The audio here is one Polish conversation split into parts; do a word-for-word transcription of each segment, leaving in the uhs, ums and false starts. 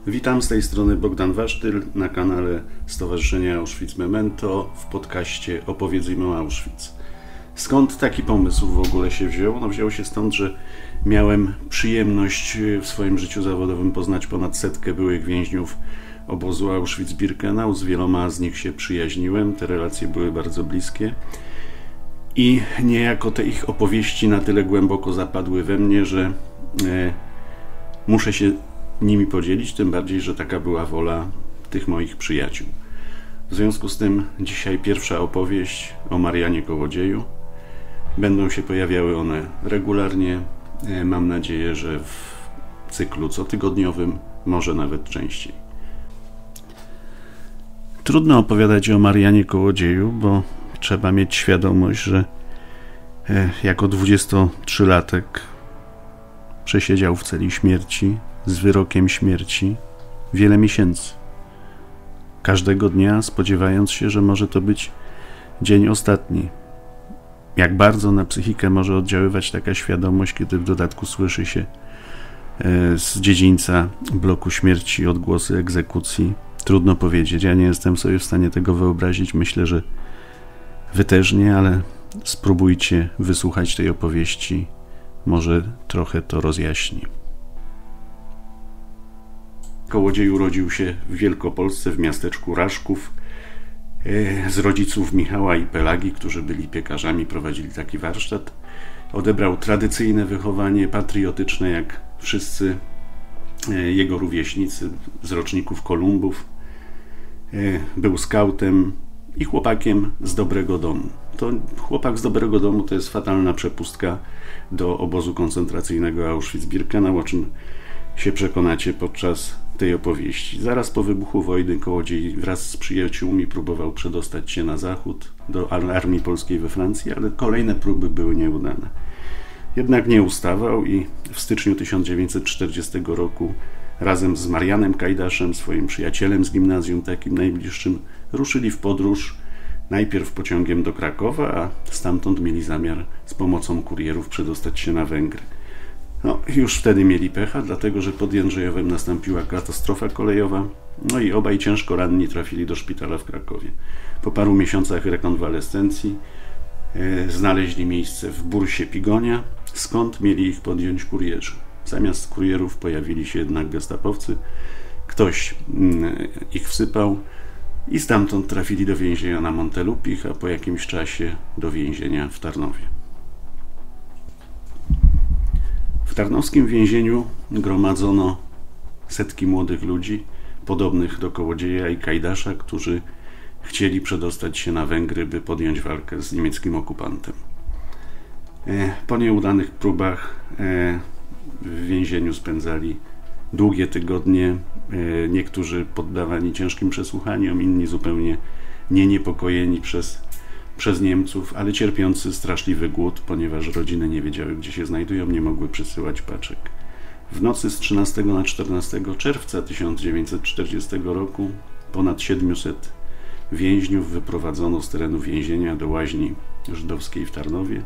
Witam, z tej strony Bogdan Wasztyl na kanale Stowarzyszenia Auschwitz Memento w podcaście Opowiedzmy o Auschwitz. Skąd taki pomysł w ogóle się wziął? No wziął się stąd, że miałem przyjemność w swoim życiu zawodowym poznać ponad setkę byłych więźniów obozu Auschwitz-Birkenau. Z wieloma z nich się przyjaźniłem, te relacje były bardzo bliskie i niejako te ich opowieści na tyle głęboko zapadły we mnie, że e, muszę się nimi podzielić, tym bardziej, że taka była wola tych moich przyjaciół. W związku z tym dzisiaj pierwsza opowieść o Marianie Kołodzieju. Będą się pojawiały one regularnie. Mam nadzieję, że w cyklu cotygodniowym, może nawet częściej. Trudno opowiadać o Marianie Kołodzieju, bo trzeba mieć świadomość, że jako dwudziestotrzylatek przesiedział w celi śmierci z wyrokiem śmierci wiele miesięcy. Każdego dnia spodziewając się, że może to być dzień ostatni. Jak bardzo na psychikę może oddziaływać taka świadomość, kiedy w dodatku słyszy się z dziedzińca bloku śmierci odgłosy egzekucji. Trudno powiedzieć. Ja nie jestem sobie w stanie tego wyobrazić. Myślę, że wy też nie, ale spróbujcie wysłuchać tej opowieści. Może trochę to rozjaśni. Kołodziej urodził się w Wielkopolsce, w miasteczku Raszków, z rodziców Michała i Pelagi, którzy byli piekarzami, prowadzili taki warsztat. Odebrał tradycyjne wychowanie patriotyczne, jak wszyscy jego rówieśnicy z roczników Kolumbów. Był skautem i chłopakiem z dobrego domu. To chłopak z dobrego domu to jest fatalna przepustka do obozu koncentracyjnego Auschwitz-Birkenau, o czym się przekonacie podczas tej opowieści. Zaraz po wybuchu wojny Kołodziej wraz z przyjaciółmi próbował przedostać się na zachód do armii polskiej we Francji, ale kolejne próby były nieudane. Jednak nie ustawał i w styczniu tysiąc dziewięćset czterdziestego roku razem z Marianem Kajdaszem, swoim przyjacielem z gimnazjum, takim najbliższym, ruszyli w podróż najpierw pociągiem do Krakowa, a stamtąd mieli zamiar z pomocą kurierów przedostać się na Węgry. No, już wtedy mieli pecha, dlatego że pod Jędrzejowem nastąpiła katastrofa kolejowa, no i obaj ciężko ranni trafili do szpitala w Krakowie. Po paru miesiącach rekonwalescencji e, znaleźli miejsce w bursie Pigonia, skąd mieli ich podjąć kurierzy. Zamiast kurierów pojawili się jednak gestapowcy, ktoś mm, ich wsypał i stamtąd trafili do więzienia na Montelupich, a po jakimś czasie do więzienia w Tarnowie. W tarnowskim więzieniu gromadzono setki młodych ludzi, podobnych do Kołodzieja i Kajdasza, którzy chcieli przedostać się na Węgry, by podjąć walkę z niemieckim okupantem. Po nieudanych próbach w więzieniu spędzali długie tygodnie, niektórzy poddawani ciężkim przesłuchaniom, inni zupełnie nie niepokojeni przez przez Niemców, ale cierpiący straszliwy głód, ponieważ rodziny nie wiedziały, gdzie się znajdują, nie mogły przysyłać paczek. W nocy z trzynastego na czternastego czerwca tysiąc dziewięćset czterdziestego roku ponad siedmiuset więźniów wyprowadzono z terenu więzienia do łaźni żydowskiej w Tarnowie,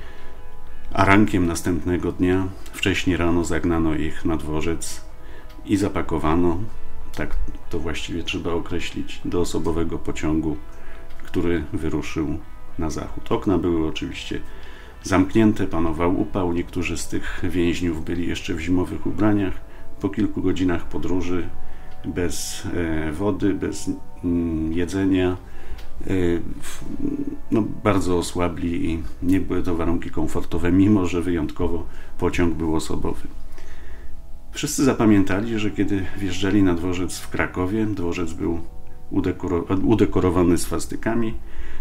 a rankiem następnego dnia, wcześnie rano, zagnano ich na dworzec i zapakowano, tak to właściwie trzeba określić, do osobowego pociągu, który wyruszył na zachód. Okna były oczywiście zamknięte, panował upał, niektórzy z tych więźniów byli jeszcze w zimowych ubraniach. Po kilku godzinach podróży, bez e, wody, bez mm, jedzenia, e, no, bardzo osłabli i nie były to warunki komfortowe, mimo że wyjątkowo pociąg był osobowy. Wszyscy zapamiętali, że kiedy wjeżdżali na dworzec w Krakowie, dworzec był udekorowany swastykami,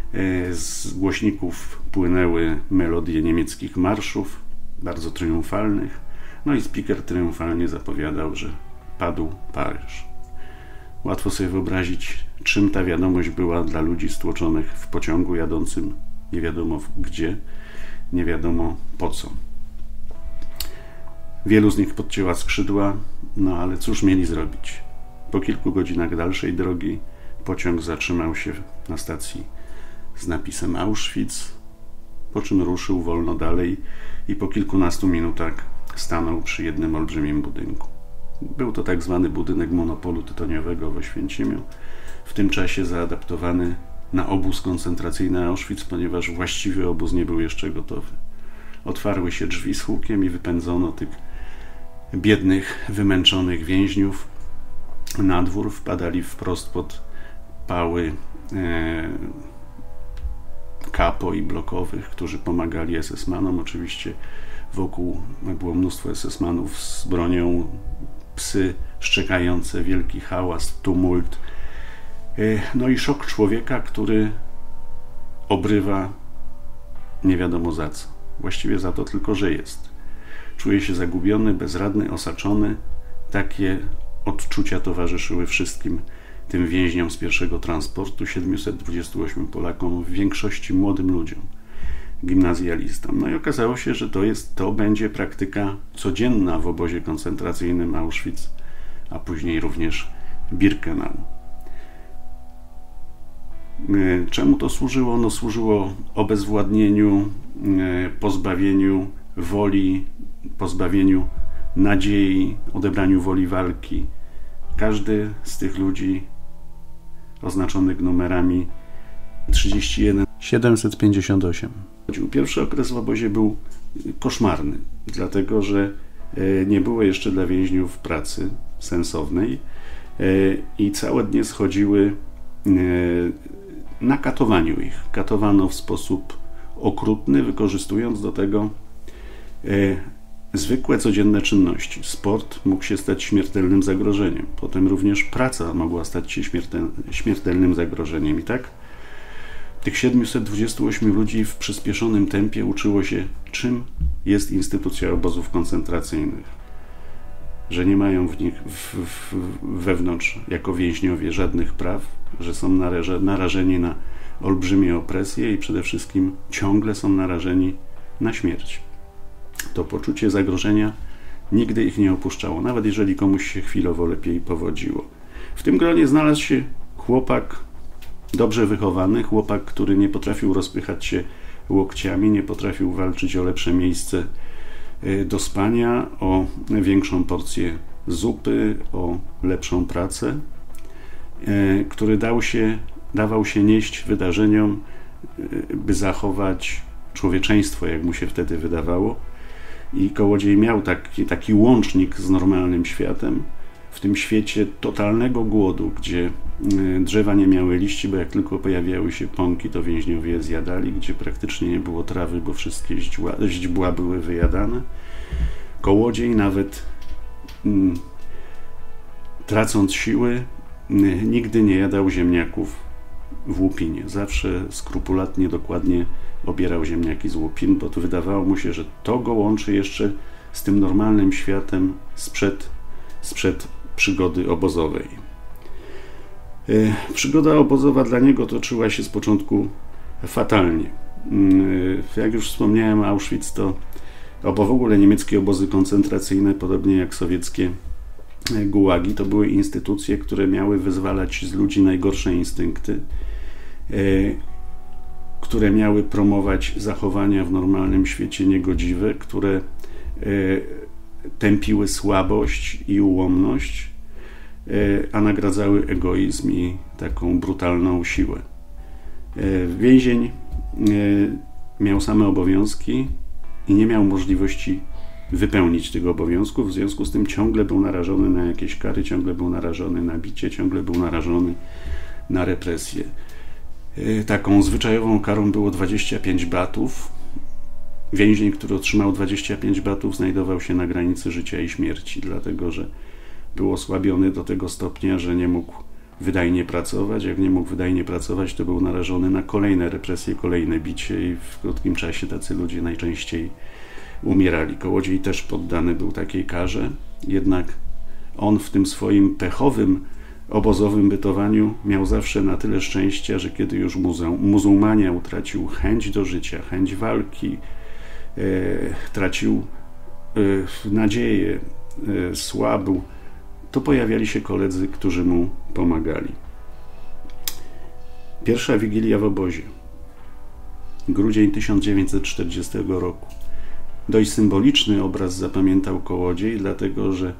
z głośników płynęły melodie niemieckich marszów, bardzo triumfalnych, no i speaker triumfalnie zapowiadał, że padł Paryż. Łatwo sobie wyobrazić, czym ta wiadomość była dla ludzi stłoczonych w pociągu jadącym nie wiadomo gdzie, nie wiadomo po co. Wielu z nich podcięła skrzydła, no ale cóż mieli zrobić? Po kilku godzinach dalszej drogi pociąg zatrzymał się na stacji z napisem Auschwitz, po czym ruszył wolno dalej i po kilkunastu minutach stanął przy jednym olbrzymim budynku. Był to tak zwany budynek monopolu tytoniowego w Oświęcimiu, w tym czasie zaadaptowany na obóz koncentracyjny Auschwitz, ponieważ właściwy obóz nie był jeszcze gotowy. Otwarły się drzwi z hukiem i wypędzono tych biednych, wymęczonych więźniów na dwór, wpadali wprost pod pały e, kapo i blokowych, którzy pomagali esesmanom. Oczywiście wokół było mnóstwo esesmanów z bronią, psy szczekające, wielki hałas, tumult. E, no i szok człowieka, który obrywa nie wiadomo za co. Właściwie za to tylko, że jest. Czuje się zagubiony, bezradny, osaczony. Takie odczucia towarzyszyły wszystkim tym więźniom z pierwszego transportu, siedmiuset dwudziestu ośmiu Polakom, w większości młodym ludziom, gimnazjalistom. No i okazało się, że to jest, to będzie praktyka codzienna w obozie koncentracyjnym Auschwitz, a później również Birkenau. Czemu to służyło? No służyło obezwładnieniu, pozbawieniu woli, pozbawieniu nadziei, odebraniu woli walki. Każdy z tych ludzi oznaczonych numerami trzydzieści jeden siedemset pięćdziesiąt osiem. Pierwszy okres w obozie był koszmarny, dlatego że nie było jeszcze dla więźniów pracy sensownej i całe dnie schodziły na katowaniu ich. Katowano w sposób okrutny, wykorzystując do tego zwykłe, codzienne czynności. Sport mógł się stać śmiertelnym zagrożeniem. Potem również praca mogła stać się śmiertelnym zagrożeniem. I tak tych siedmiuset dwudziestu ośmiu ludzi w przyspieszonym tempie uczyło się, czym jest instytucja obozów koncentracyjnych. Że nie mają w nich w, w, wewnątrz jako więźniowie żadnych praw, że są narażeni na olbrzymie opresje i przede wszystkim ciągle są narażeni na śmierć. To poczucie zagrożenia nigdy ich nie opuszczało, nawet jeżeli komuś się chwilowo lepiej powodziło. W tym gronie znalazł się chłopak dobrze wychowany, chłopak, który nie potrafił rozpychać się łokciami, nie potrafił walczyć o lepsze miejsce do spania, o większą porcję zupy, o lepszą pracę, który dał się, dawał się nieść wydarzeniom, by zachować człowieczeństwo, jak mu się wtedy wydawało. I Kołodziej miał taki, taki łącznik z normalnym światem, w tym świecie totalnego głodu, gdzie drzewa nie miały liści, bo jak tylko pojawiały się pąki, to więźniowie je zjadali, gdzie praktycznie nie było trawy, bo wszystkie źdźbła, źdźbła były wyjadane. Kołodziej nawet mm, tracąc siły, nigdy nie jadał ziemniaków w łupinie. Zawsze skrupulatnie, dokładnie obierał ziemniaki z łupin, bo to wydawało mu się, że to go łączy jeszcze z tym normalnym światem sprzed, sprzed przygody obozowej. Przygoda obozowa dla niego toczyła się z początku fatalnie. Jak już wspomniałem, Auschwitz to, albo w ogóle niemieckie obozy koncentracyjne, podobnie jak sowieckie gułagi, to były instytucje, które miały wyzwalać z ludzi najgorsze instynkty, które miały promować zachowania w normalnym świecie niegodziwe, które tępiły słabość i ułomność, a nagradzały egoizm i taką brutalną siłę. Więzień miał same obowiązki i nie miał możliwości wypełnić tych obowiązków, w związku z tym ciągle był narażony na jakieś kary, ciągle był narażony na bicie, ciągle był narażony na represje. Taką zwyczajową karą było dwadzieścia pięć batów. Więzień, który otrzymał dwadzieścia pięć batów, znajdował się na granicy życia i śmierci, dlatego że był osłabiony do tego stopnia, że nie mógł wydajnie pracować. Jak nie mógł wydajnie pracować, to był narażony na kolejne represje, kolejne bicie i w krótkim czasie tacy ludzie najczęściej umierali. Kołodziej też poddany był takiej karze, jednak on w tym swoim pechowym obozowym bytowaniu miał zawsze na tyle szczęścia, że kiedy już muzułmanie utracił chęć do życia, chęć walki, e, tracił e, nadzieję, e, słabł, to pojawiali się koledzy, którzy mu pomagali. Pierwsza wigilia w obozie. Grudzień tysiąc dziewięćset czterdziestego roku. Dość symboliczny obraz zapamiętał Kołodziej, dlatego że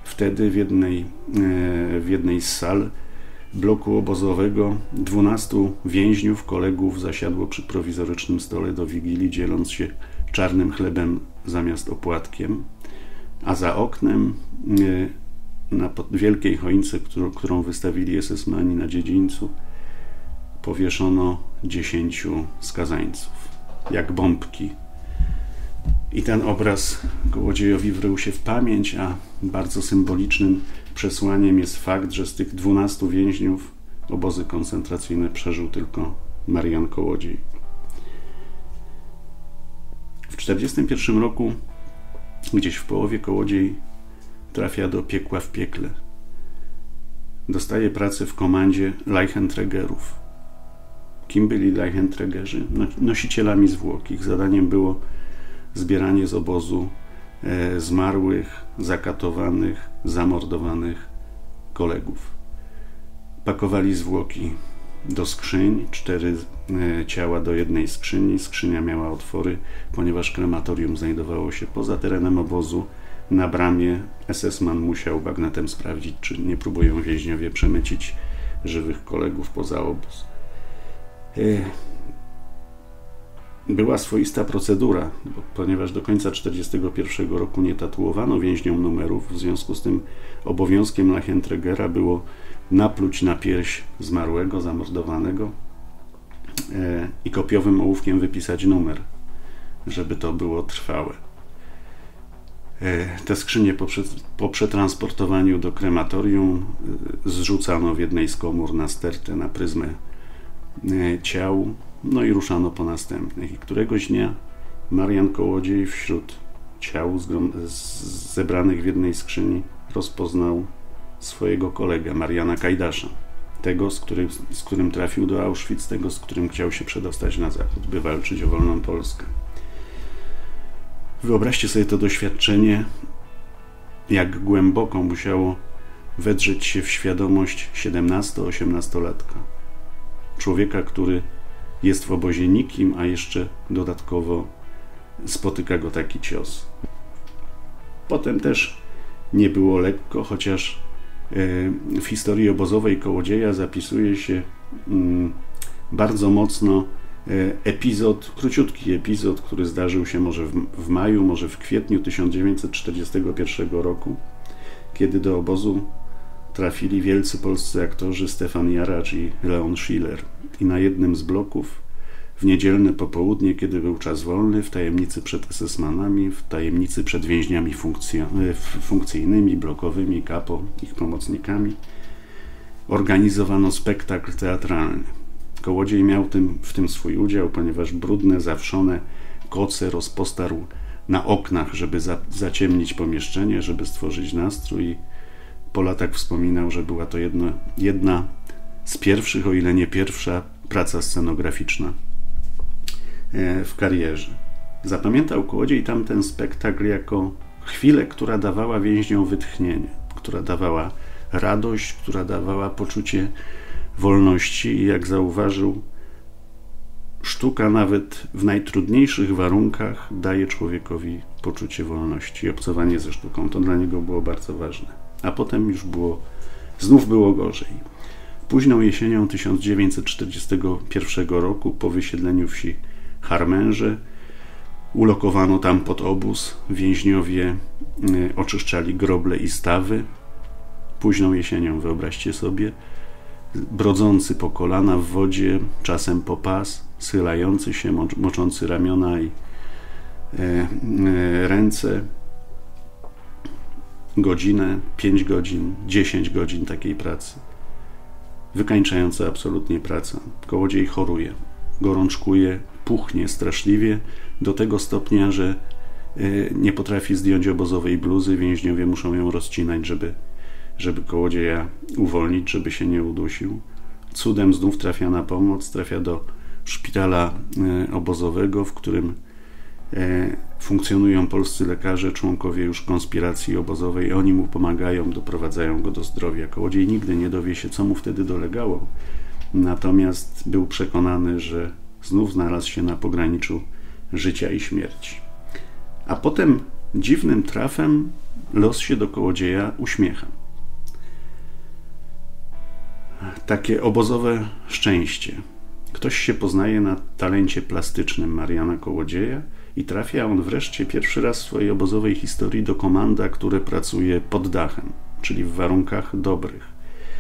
Wtedy w jednej, w jednej z sal bloku obozowego dwunastu więźniów, kolegów zasiadło przy prowizorycznym stole do Wigilii, dzieląc się czarnym chlebem zamiast opłatkiem, a za oknem na wielkiej choince, którą, którą wystawili esesmani na dziedzińcu, powieszono dziesięciu skazańców, jak bombki. I ten obraz Kołodziejowi wrył się w pamięć, a bardzo symbolicznym przesłaniem jest fakt, że z tych dwunastu więźniów obozy koncentracyjne przeżył tylko Marian Kołodziej. W tysiąc dziewięćset czterdziestym pierwszym roku, gdzieś w połowie, Kołodziej trafia do piekła w piekle. Dostaje pracę w komandzie Leichenträgerów. Kim byli Leichenträgerzy? No, nosicielami zwłok. Ich zadaniem było zbieranie z obozu e, zmarłych, zakatowanych, zamordowanych kolegów. Pakowali zwłoki do skrzyń, cztery e, ciała do jednej skrzyni. Skrzynia miała otwory, ponieważ krematorium znajdowało się poza terenem obozu. Na bramie esesman musiał bagnetem sprawdzić, czy nie próbują więźniowie przemycić żywych kolegów poza obóz. E, Była swoista procedura, bo, ponieważ do końca tysiąc dziewięćset czterdziestego pierwszego roku nie tatuowano więźniom numerów, w związku z tym obowiązkiem Leichenträgera było napluć na pierś zmarłego, zamordowanego e, i kopiowym ołówkiem wypisać numer, żeby to było trwałe. E, te skrzynie po, po przetransportowaniu do krematorium e, zrzucano w jednej z komór na stertę, na pryzmę e, ciał. No i ruszano po następnych. I któregoś dnia Marian Kołodziej wśród ciał zebranych w jednej skrzyni rozpoznał swojego kolegę, Mariana Kajdasza. Tego, z którym, z którym trafił do Auschwitz, tego, z którym chciał się przedostać na zachód, by walczyć o wolną Polskę. Wyobraźcie sobie to doświadczenie, jak głęboko musiało wedrzeć się w świadomość siedemnasto-osiemnastolatka. Człowieka, który jest w obozie nikim, a jeszcze dodatkowo spotyka go taki cios. Potem też nie było lekko, chociaż w historii obozowej Kołodzieja zapisuje się bardzo mocno epizod, króciutki epizod, który zdarzył się może w, w maju, może w kwietniu tysiąc dziewięćset czterdziestego pierwszego roku, kiedy do obozu trafili wielcy polscy aktorzy Stefan Jaracz i Leon Schiller. I na jednym z bloków w niedzielne popołudnie, kiedy był czas wolny, w tajemnicy przed esesmanami, w tajemnicy przed więźniami funkcyjnymi, blokowymi, kapo, ich pomocnikami, organizowano spektakl teatralny. Kołodziej miał tym, w tym swój udział, ponieważ brudne, zawszone koce rozpostarł na oknach, żeby za, zaciemnić pomieszczenie, żeby stworzyć nastrój. Po latach wspominał, że była to jedna, jedna z pierwszych, o ile nie pierwsza, praca scenograficzna w karierze. Zapamiętał Kołodziej tamten spektakl jako chwilę, która dawała więźniom wytchnienie, która dawała radość, która dawała poczucie wolności i jak zauważył, sztuka nawet w najtrudniejszych warunkach daje człowiekowi poczucie wolności. Obcowanie ze sztuką to dla niego było bardzo ważne. A potem już było, znów było gorzej. Późną jesienią tysiąc dziewięćset czterdziestego pierwszego roku, po wysiedleniu wsi Harmęże, ulokowano tam pod obóz. Więźniowie oczyszczali groble i stawy. Późną jesienią, wyobraźcie sobie, brodzący po kolana w wodzie, czasem po pas, schylający się, moczący ramiona i e, e, ręce, godzinę, pięć godzin, dziesięć godzin takiej pracy. Wykańczająca absolutnie praca. Kołodziej choruje, gorączkuje, puchnie straszliwie do tego stopnia, że e, nie potrafi zdjąć obozowej bluzy. Więźniowie muszą ją rozcinać, żeby żeby Kołodzieja uwolnić, żeby się nie udusił. Cudem znów trafia na pomoc, trafia do szpitala e, obozowego, w którym e, funkcjonują polscy lekarze, członkowie już konspiracji obozowej. Oni mu pomagają, doprowadzają go do zdrowia. Kołodziej nigdy nie dowie się, co mu wtedy dolegało. Natomiast był przekonany, że znów znalazł się na pograniczu życia i śmierci. A potem dziwnym trafem los się do kołodzieja uśmiecha. Takie obozowe szczęście. Ktoś się poznaje na talencie plastycznym Mariana Kołodzieja i trafia on wreszcie pierwszy raz w swojej obozowej historii do komanda, które pracuje pod dachem, czyli w warunkach dobrych.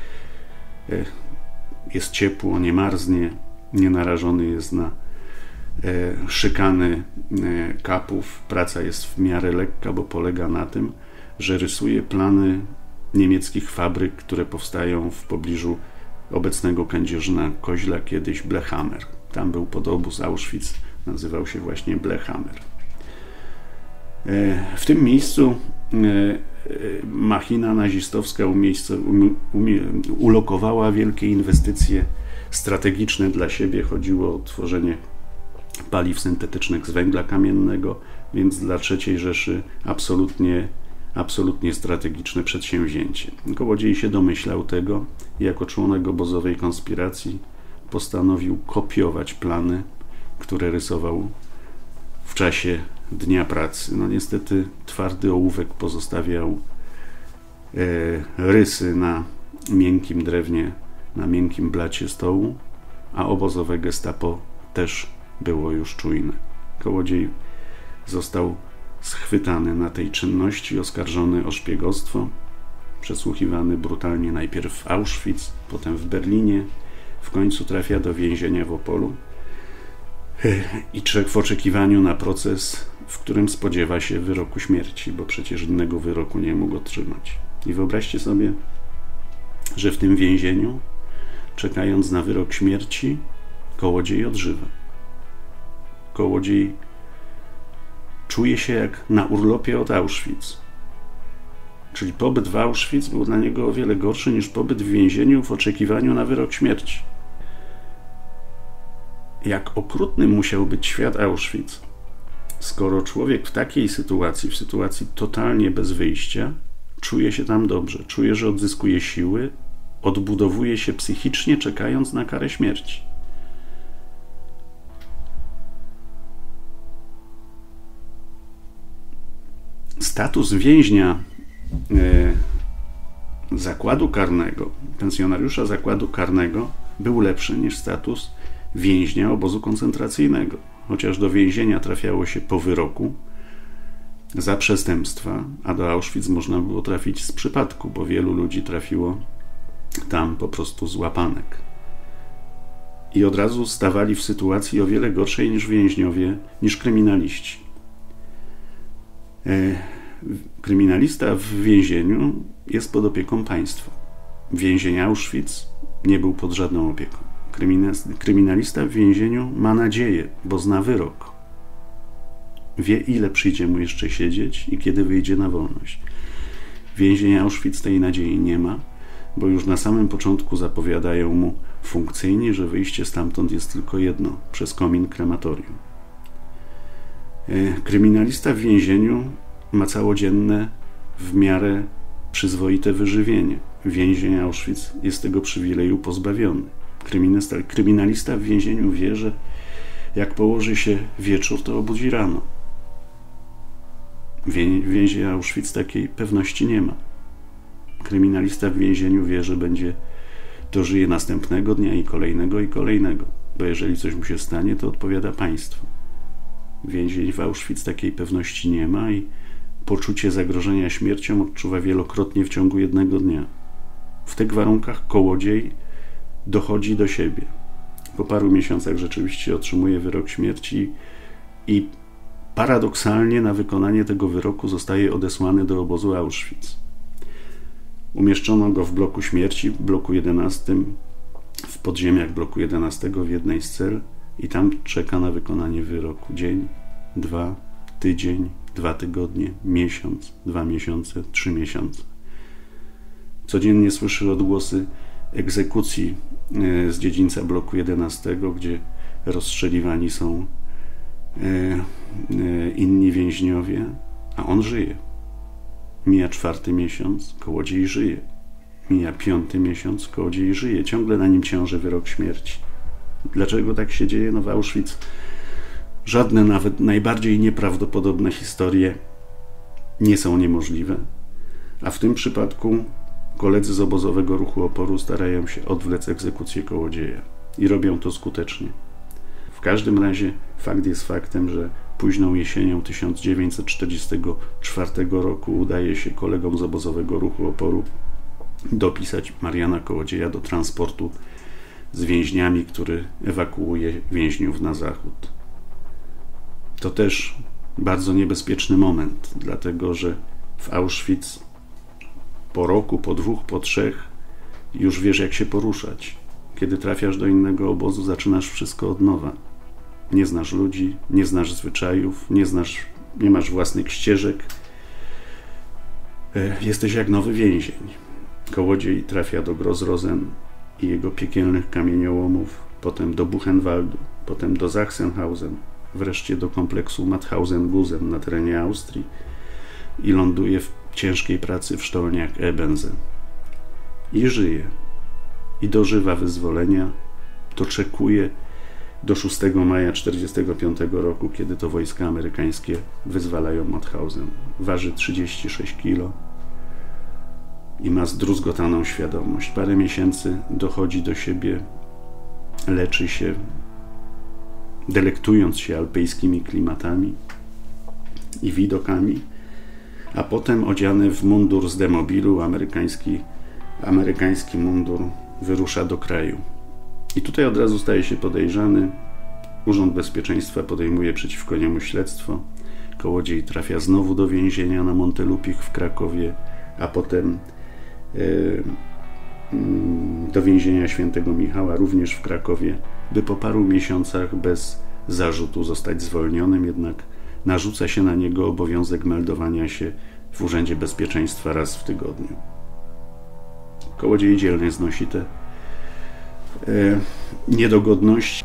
Jest ciepło, nie marznie, nie narażony jest na szykany kapów. Praca jest w miarę lekka, bo polega na tym, że rysuje plany niemieckich fabryk, które powstają w pobliżu obecnego Kędzierzyna Koźla, kiedyś Blechhammer. Tam był podobóz Auschwitz, nazywał się właśnie Blechhammer. W tym miejscu machina nazistowska umiejsce, umie, ulokowała wielkie inwestycje strategiczne dla siebie. Chodziło o tworzenie paliw syntetycznych z węgla kamiennego, więc dla trzeciej Rzeszy absolutnie, absolutnie strategiczne przedsięwzięcie. Kołodziej się domyślał tego i jako członek obozowej konspiracji postanowił kopiować plany, które rysował w czasie dnia pracy. No niestety twardy ołówek pozostawiał e, rysy na miękkim drewnie, na miękkim blacie stołu, a obozowe gestapo też było już czujne. Kołodziej został schwytany na tej czynności, oskarżony o szpiegostwo, przesłuchiwany brutalnie najpierw w Auschwitz, potem w Berlinie, w końcu trafia do więzienia w Opolu i w oczekiwaniu na proces, w którym spodziewa się wyroku śmierci, bo przecież innego wyroku nie mógł otrzymać. I wyobraźcie sobie, że w tym więzieniu, czekając na wyrok śmierci, Kołodziej odżywa. Kołodziej czuje się jak na urlopie od Auschwitz. Czyli pobyt w Auschwitz był dla niego o wiele gorszy niż pobyt w więzieniu w oczekiwaniu na wyrok śmierci. Jak okrutny musiał być świat Auschwitz, skoro człowiek w takiej sytuacji, w sytuacji totalnie bez wyjścia, czuje się tam dobrze, czuje, że odzyskuje siły, odbudowuje się psychicznie, czekając na karę śmierci. Status więźnia e, zakładu karnego, pensjonariusza zakładu karnego był lepszy niż status więźnia obozu koncentracyjnego. Chociaż do więzienia trafiało się po wyroku za przestępstwa, a do Auschwitz można było trafić z przypadku, bo wielu ludzi trafiło tam po prostu z łapanek. I od razu stawali w sytuacji o wiele gorszej niż więźniowie, niż kryminaliści. Kryminalista w więzieniu jest pod opieką państwa. Więzień Auschwitz nie był pod żadną opieką. Kryminalista w więzieniu ma nadzieję, bo zna wyrok. Wie, ile przyjdzie mu jeszcze siedzieć i kiedy wyjdzie na wolność. Więzień Auschwitz tej nadziei nie ma, bo już na samym początku zapowiadają mu funkcyjni, że wyjście stamtąd jest tylko jedno, przez komin krematorium. Kryminalista w więzieniu ma całodzienne, w miarę przyzwoite wyżywienie. Więzień Auschwitz jest tego przywileju pozbawiony. Kryminalista, kryminalista w więzieniu wie, że jak położy się wieczór, to obudzi rano. W więzieniu Auschwitz takiej pewności nie ma. Kryminalista w więzieniu wie, że będzie dożyje następnego dnia i kolejnego i kolejnego, bo jeżeli coś mu się stanie, to odpowiada państwo. Więzień w Auschwitz takiej pewności nie ma i poczucie zagrożenia śmiercią odczuwa wielokrotnie w ciągu jednego dnia. W tych warunkach Kołodziej dochodzi do siebie. Po paru miesiącach rzeczywiście otrzymuje wyrok śmierci i paradoksalnie na wykonanie tego wyroku zostaje odesłany do obozu Auschwitz. Umieszczono go w bloku śmierci, w bloku jedenastym, w podziemiach bloku jedenastego w jednej z cel i tam czeka na wykonanie wyroku dzień, dwa, tydzień, dwa tygodnie, miesiąc, dwa miesiące, trzy miesiące. Codziennie słyszy odgłosy egzekucji z dziedzińca bloku jedenastego, gdzie rozstrzeliwani są inni więźniowie, a on żyje. Mija czwarty miesiąc, Kołodziej żyje. Mija piąty miesiąc, Kołodziej żyje. Ciągle na nim ciąży wyrok śmierci. Dlaczego tak się dzieje? No w Auschwitz żadne, nawet najbardziej nieprawdopodobne historie nie są niemożliwe, a w tym przypadku koledzy z obozowego ruchu oporu starają się odwlec egzekucję kołodzieja i robią to skutecznie. W każdym razie fakt jest faktem, że późną jesienią tysiąc dziewięćset czterdziestego czwartego roku udaje się kolegom z obozowego ruchu oporu dopisać Mariana Kołodzieja do transportu z więźniami, który ewakuuje więźniów na zachód. To też bardzo niebezpieczny moment, dlatego że w Auschwitz po roku, po dwóch, po trzech już wiesz, jak się poruszać. Kiedy trafiasz do innego obozu, zaczynasz wszystko od nowa. Nie znasz ludzi, nie znasz zwyczajów, nie znasz, nie masz własnych ścieżek. Jesteś jak nowy więzień. Kołodziej trafia do Gross-Rosen i jego piekielnych kamieniołomów, potem do Buchenwaldu, potem do Sachsenhausen, wreszcie do kompleksu Mauthausen-Gusen na terenie Austrii i ląduje w ciężkiej pracy w sztolniach Ebense. I żyje. I dożywa wyzwolenia. Doczekuje do szóstego maja tysiąc dziewięćset czterdziestego piątego roku, kiedy to wojska amerykańskie wyzwalają Mauthausen. Waży trzydzieści sześć kilo i ma zdruzgotaną świadomość. Parę miesięcy dochodzi do siebie, leczy się, delektując się alpejskimi klimatami i widokami, a potem odziany w mundur z demobilu, amerykański, amerykański mundur, wyrusza do kraju. I tutaj od razu staje się podejrzany. Urząd Bezpieczeństwa podejmuje przeciwko niemu śledztwo. Kołodziej trafia znowu do więzienia na Montelupich w Krakowie, a potem yy, do więzienia Świętego Michała, również w Krakowie, by po paru miesiącach bez zarzutu zostać zwolnionym, jednak narzuca się na niego obowiązek meldowania się w Urzędzie Bezpieczeństwa raz w tygodniu. Kołodziej dzielnie znosi te e, niedogodności.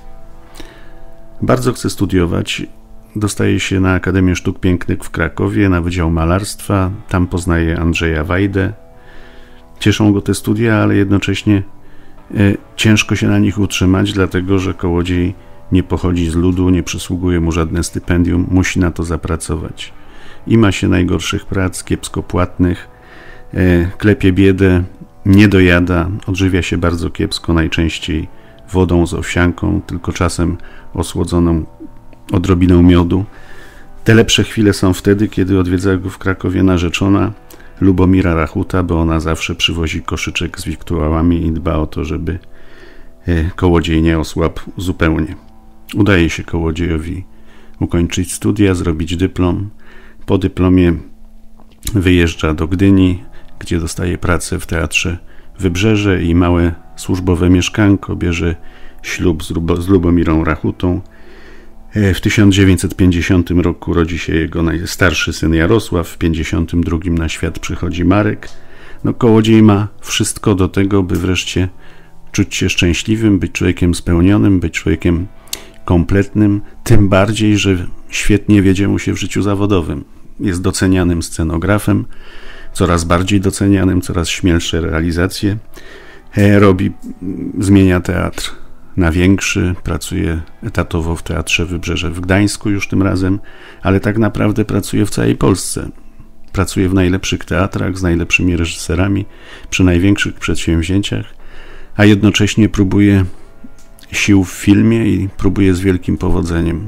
Bardzo chce studiować. Dostaje się na Akademię Sztuk Pięknych w Krakowie, na Wydział Malarstwa. Tam poznaje Andrzeja Wajdę. Cieszą go te studia, ale jednocześnie e, ciężko się na nich utrzymać, dlatego że Kołodziej nie pochodzi z ludu, nie przysługuje mu żadne stypendium, musi na to zapracować. I ma się najgorszych prac, kiepsko płatnych, e, klepie biedę, nie dojada, odżywia się bardzo kiepsko, najczęściej wodą z owsianką, tylko czasem osłodzoną odrobiną miodu. Te lepsze chwile są wtedy, kiedy odwiedza go w Krakowie narzeczona Lubomira Rachuta, bo ona zawsze przywozi koszyczek z wiktuałami i dba o to, żeby e, Kołodziej nie osłabł zupełnie. Udaje się Kołodziejowi ukończyć studia, zrobić dyplom. Po dyplomie wyjeżdża do Gdyni, gdzie dostaje pracę w Teatrze Wybrzeże i małe służbowe mieszkanko, bierze ślub z, Lub- z Lubomirą Rachutą. W tysiąc dziewięćset pięćdziesiątym roku rodzi się jego najstarszy syn Jarosław, w pięćdziesiątym drugim na świat przychodzi Marek. No, Kołodziej ma wszystko do tego, by wreszcie czuć się szczęśliwym, być człowiekiem spełnionym, być człowiekiem kompletnym, tym bardziej, że świetnie wiedzie mu się w życiu zawodowym. Jest docenianym scenografem, coraz bardziej docenianym, coraz śmielsze realizacje robi, zmienia teatr na większy, pracuje etatowo w Teatrze Wybrzeże w Gdańsku już tym razem, ale tak naprawdę pracuje w całej Polsce. Pracuje w najlepszych teatrach, z najlepszymi reżyserami, przy największych przedsięwzięciach, a jednocześnie próbuje sił w filmie i próbuje z wielkim powodzeniem.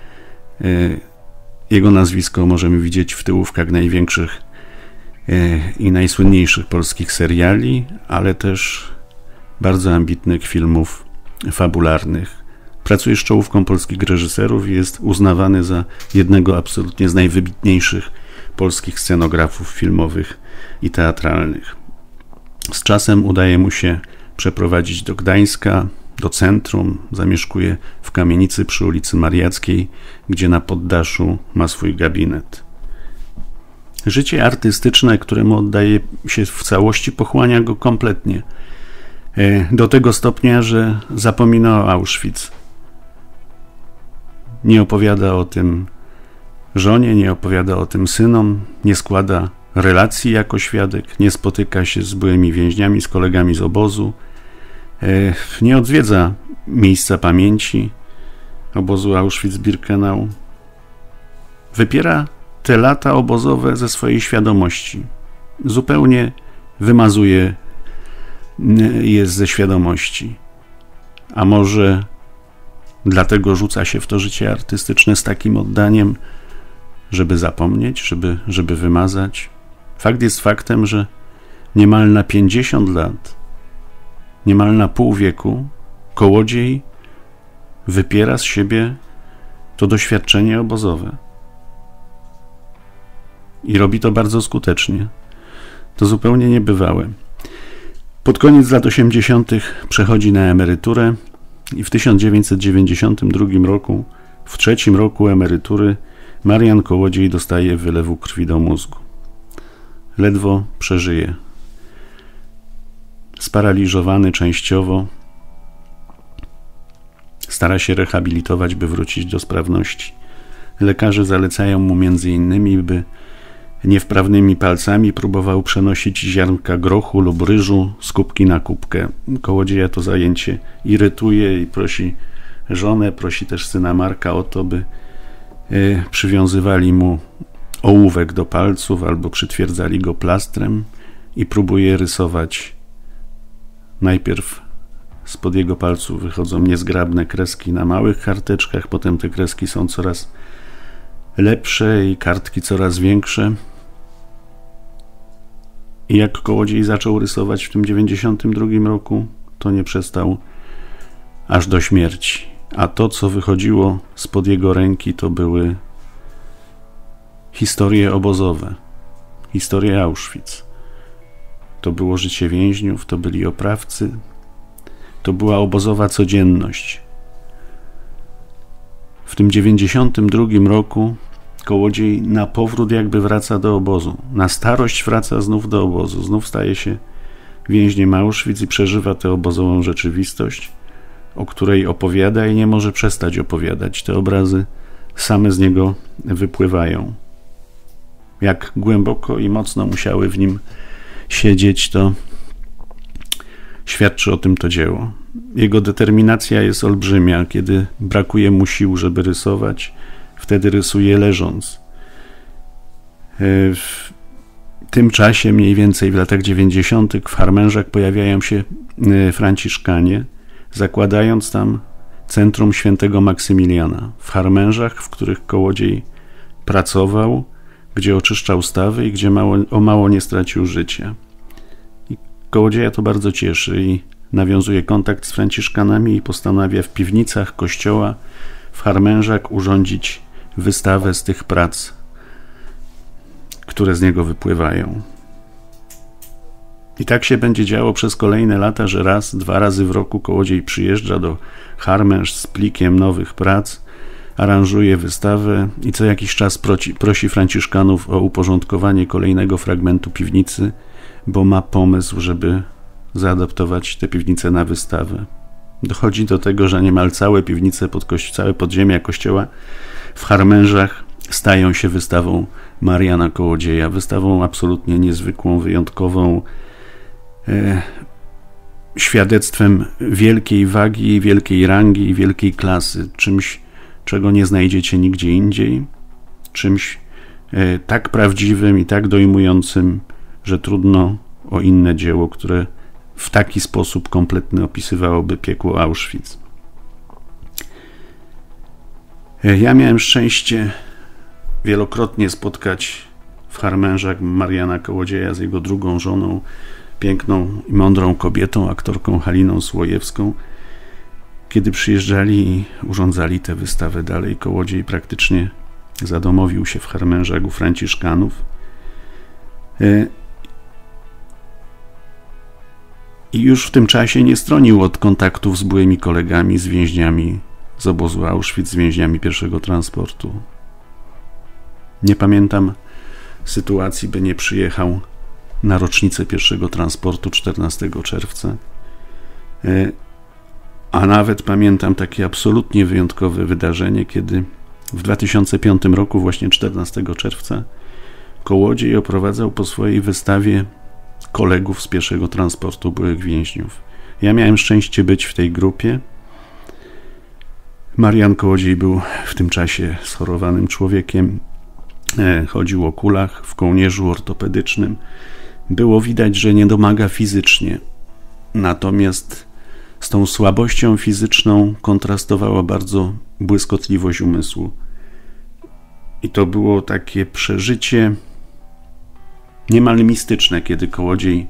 Jego nazwisko możemy widzieć w tyłówkach największych i najsłynniejszych polskich seriali, ale też bardzo ambitnych filmów fabularnych. Pracuje z czołówką polskich reżyserów i jest uznawany za jednego absolutnie z najwybitniejszych polskich scenografów filmowych i teatralnych. Z czasem udaje mu się przeprowadzić do Gdańska, do centrum, zamieszkuje w kamienicy przy ulicy Mariackiej, gdzie na poddaszu ma swój gabinet. Życie artystyczne, któremu oddaje się w całości, pochłania go kompletnie. Do tego stopnia, że zapomina o Auschwitz. Nie opowiada o tym żonie, nie opowiada o tym synom, nie składa relacji jako świadek, nie spotyka się z byłymi więźniami, z kolegami z obozu, nie odwiedza miejsca pamięci obozu Auschwitz-Birkenau. Wypiera te lata obozowe ze swojej świadomości. Zupełnie wymazuje je ze świadomości. A może dlatego rzuca się w to życie artystyczne z takim oddaniem, żeby zapomnieć, żeby, żeby wymazać. Fakt jest faktem, że niemal na pięćdziesiąt lat, niemal na pół wieku Kołodziej wypiera z siebie to doświadczenie obozowe. I robi to bardzo skutecznie. To zupełnie niebywałe. Pod koniec lat osiemdziesiątych przechodzi na emeryturę i w tysiąc dziewięćset dziewięćdziesiątym drugim roku, w trzecim roku emerytury, Marian Kołodziej dostaje wylewu krwi do mózgu. Ledwo przeżyje. Sparaliżowany częściowo, stara się rehabilitować, by wrócić do sprawności. Lekarze zalecają mu między innymi, by niewprawnymi palcami próbował przenosić ziarnka grochu lub ryżu z kubki na kubkę. Kołodzieja to zajęcie irytuje i prosi żonę, prosi też syna Marka o to, by y, przywiązywali mu ołówek do palców albo przytwierdzali go plastrem i próbuje rysować. Najpierw spod jego palców wychodzą niezgrabne kreski na małych karteczkach, potem te kreski są coraz lepsze i kartki coraz większe. I jak Kołodziej zaczął rysować w tym dziewięćdziesiątym drugim roku, to nie przestał aż do śmierci. A to, co wychodziło spod jego ręki, to były historie obozowe, historie Auschwitz. To było życie więźniów, to byli oprawcy, to była obozowa codzienność. W tym dziewięćdziesiątym drugim roku Kołodziej na powrót jakby wraca do obozu. Na starość wraca znów do obozu. Znów staje się więźniem Auschwitz i przeżywa tę obozową rzeczywistość, o której opowiada i nie może przestać opowiadać. Te obrazy same z niego wypływają. Jak głęboko i mocno musiały w nim siedzieć, to świadczy o tym to dzieło. Jego determinacja jest olbrzymia. Kiedy brakuje mu sił, żeby rysować, wtedy rysuje leżąc. W tym czasie, mniej więcej w latach dziewięćdziesiątych, w Harmenżach pojawiają się franciszkanie, zakładając tam Centrum Świętego Maksymiliana. W Harmenżach, w których Kołodziej pracował, gdzie oczyszczał stawy i gdzie mało, o mało nie stracił życia. I Kołodzieja to bardzo cieszy i nawiązuje kontakt z franciszkanami i postanawia w piwnicach kościoła w Harmenżach urządzić wystawę z tych prac, które z niego wypływają. I tak się będzie działo przez kolejne lata, że raz, dwa razy w roku Kołodziej przyjeżdża do Harmenż z plikiem nowych prac, aranżuje wystawę i co jakiś czas prosi, prosi franciszkanów o uporządkowanie kolejnego fragmentu piwnicy, bo ma pomysł, żeby zaadaptować tę piwnicę na wystawę. Dochodzi do tego, że niemal całe piwnice, pod kości- całe podziemia kościoła w Harmenżach stają się wystawą Mariana Kołodzieja, wystawą absolutnie niezwykłą, wyjątkową, e, świadectwem wielkiej wagi, wielkiej rangi i wielkiej klasy, czymś, czego nie znajdziecie nigdzie indziej, czymś e, tak prawdziwym i tak dojmującym, że trudno o inne dzieło, które w taki sposób kompletny opisywałoby piekło Auschwitz. Ja miałem szczęście wielokrotnie spotkać w Harmenżach Mariana Kołodzieja z jego drugą żoną, piękną i mądrą kobietą, aktorką Haliną Słojewską. Kiedy przyjeżdżali i urządzali tę wystawę dalej, Kołodziej praktycznie zadomowił się w Harmenżach u franciszkanów. I już w tym czasie nie stronił od kontaktów z byłymi kolegami, z więźniami z obozu Auschwitz, z więźniami pierwszego transportu. Nie pamiętam sytuacji, by nie przyjechał na rocznicę pierwszego transportu czternastego czerwca. A nawet pamiętam takie absolutnie wyjątkowe wydarzenie, kiedy w dwa tysiące piątym roku, właśnie czternastego czerwca, Kołodziej oprowadzał po swojej wystawie kolegów z pierwszego transportu byłych więźniów. Ja miałem szczęście być w tej grupie. Marian Kołodziej był w tym czasie schorowanym człowiekiem. chodził o kulach w kołnierzu ortopedycznym. Było widać, że nie domaga fizycznie. Natomiast z tą słabością fizyczną kontrastowała bardzo błyskotliwość umysłu. I to było takie przeżycie niemal mistyczne, kiedy Kołodziej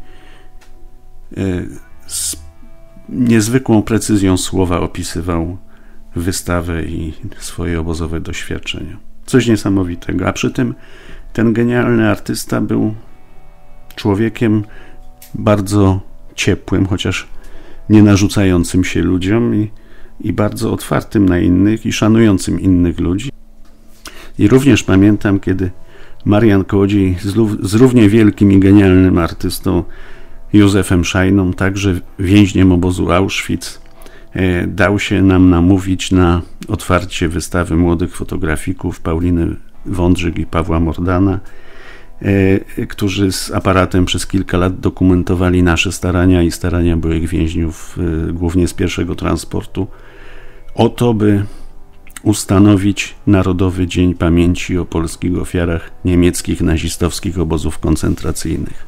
z niezwykłą precyzją słowa opisywał wystawę i swoje obozowe doświadczenia. Coś niesamowitego. A przy tym ten genialny artysta był człowiekiem bardzo ciepłym, chociaż nie narzucającym się ludziom i, i bardzo otwartym na innych i szanującym innych ludzi. I również pamiętam, kiedy Marian Kołodziej z, z równie wielkim i genialnym artystą Józefem Szajną, także więźniem obozu Auschwitz, e, dał się nam namówić na otwarcie wystawy młodych fotografików Pauliny Wądrzyk i Pawła Mordana, e, którzy z aparatem przez kilka lat dokumentowali nasze starania i starania byłych więźniów, e, głównie z pierwszego transportu, o to, by ustanowić Narodowy Dzień Pamięci o polskich ofiarach niemieckich nazistowskich obozów koncentracyjnych.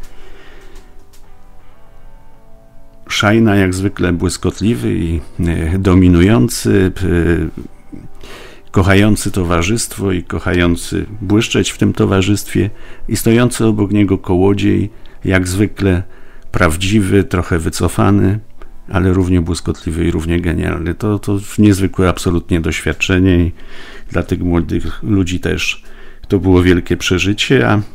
Szajna jak zwykle błyskotliwy i dominujący, kochający towarzystwo i kochający błyszczeć w tym towarzystwie i stojący obok niego Kołodziej, jak zwykle prawdziwy, trochę wycofany, ale równie błyskotliwy i równie genialny. To, to niezwykłe absolutnie doświadczenie i dla tych młodych ludzi też to było wielkie przeżycie, a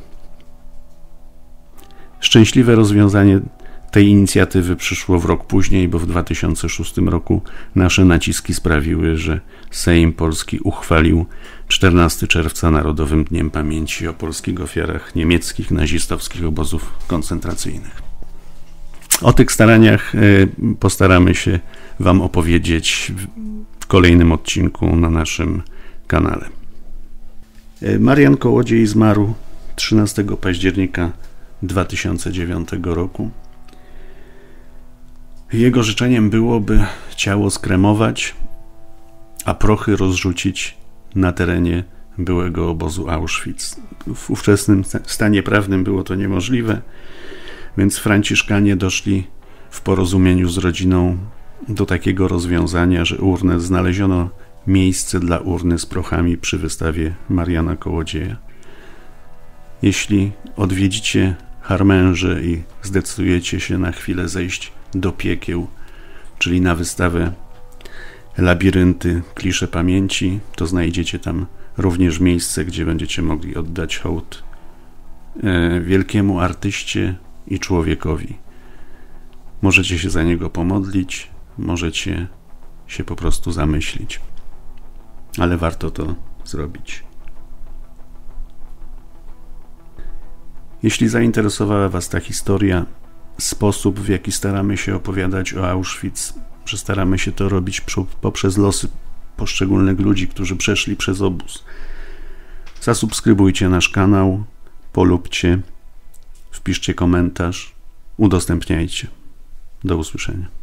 szczęśliwe rozwiązanie tej inicjatywy przyszło w rok później, bo w dwa tysiące szóstym roku nasze naciski sprawiły, że Sejm Polski uchwalił czternastego czerwca Narodowym Dniem Pamięci o polskich ofiarach niemieckich nazistowskich obozów koncentracyjnych. O tych staraniach postaramy się Wam opowiedzieć w kolejnym odcinku na naszym kanale. Marian Kołodziej zmarł trzynastego października dwa tysiące dziewiątego roku. Jego życzeniem było, by ciało skremować, a prochy rozrzucić na terenie byłego obozu Auschwitz. W ówczesnym stanie prawnym było to niemożliwe, więc franciszkanie doszli w porozumieniu z rodziną do takiego rozwiązania, że urnę znaleziono miejsce dla urny z prochami przy wystawie Mariana Kołodzieja. Jeśli odwiedzicie Harmenże i zdecydujecie się na chwilę zejść do piekieł, czyli na wystawę Labirynty, klisze pamięci, to znajdziecie tam również miejsce, gdzie będziecie mogli oddać hołd wielkiemu artyście i człowiekowi. Możecie się za niego pomodlić, możecie się po prostu zamyślić, ale warto to zrobić. Jeśli zainteresowała Was ta historia, sposób, w jaki staramy się opowiadać o Auschwitz, że staramy się to robić poprzez losy poszczególnych ludzi, którzy przeszli przez obóz, zasubskrybujcie nasz kanał, polubcie, wpiszcie komentarz, udostępniajcie. Do usłyszenia.